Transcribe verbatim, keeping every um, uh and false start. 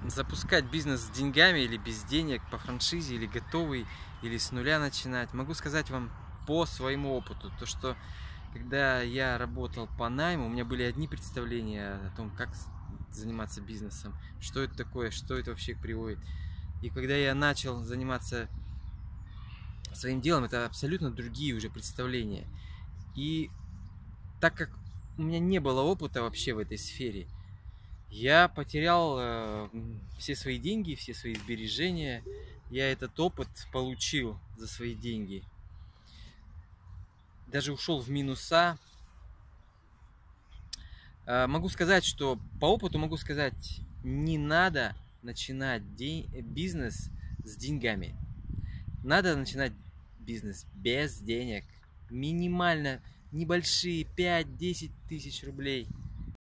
запускать бизнес с деньгами или без денег, по франшизе, или готовый, или с нуля начинать. Могу сказать вам по своему опыту, то что когда я работал по найму, у меня были одни представления о том, как заниматься бизнесом, что это такое, что это вообще приводит. И когда я начал заниматься своим делом, это абсолютно другие уже представления. И так как у меня не было опыта вообще в этой сфере, я потерял э, все свои деньги, все свои сбережения. Я этот опыт получил за свои деньги. Даже ушел в минуса. Э, могу сказать, что по опыту могу сказать, не надо начинать день, бизнес с деньгами. Надо начинать бизнес без денег. Минимально небольшие пять-десять тысяч рублей.